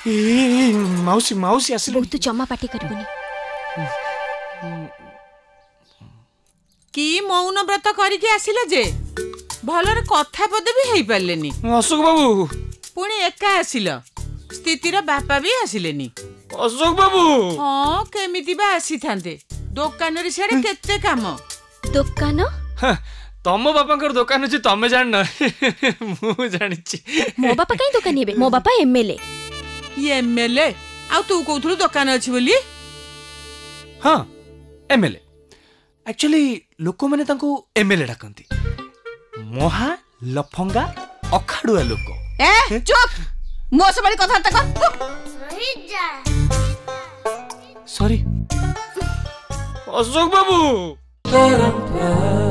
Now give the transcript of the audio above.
माउसी माउसी आसिले बहुत जमा पाटी करबुनी की मौन व्रत करके आसिले जे भलरे कथा पदे भी हेई पारलेनी। अशोक बाबू पुणी एका आसिल स्थितिर बापा भी आसिलेनी। अशोक बाबू हाँ केमिति बा आसी थांते दुकान रे सेडे केते काम दुकान तम बापा दुकान अच्छी तमें जान मु जानी मो बापा कहीं दुकान हेबे मो बापा एमएलए एमएलए आ तू कहथुलु दुकान अछि बोली। हाँ एमएलए एक्चुअली लोक मैंने तांको एमएलए डाकंती महा लफंगा अखाड़ुआ लोक। ए चुप मो से बड़ी कथा तक सॉरी अशोक बाबू